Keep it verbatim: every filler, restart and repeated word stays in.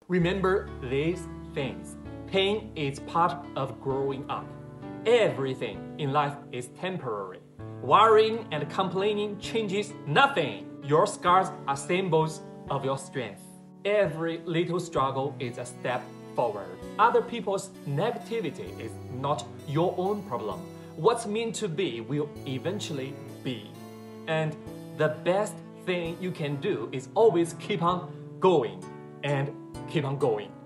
Remember these things. Pain is part of growing up. Everything in life is temporary. Worrying and complaining changes nothing. Your scars are symbols of your strength. Every little struggle is a step forward. Other people's negativity is not your own problem. What's meant to be will eventually be. And the best thing you can do is always keep on going and keep on going.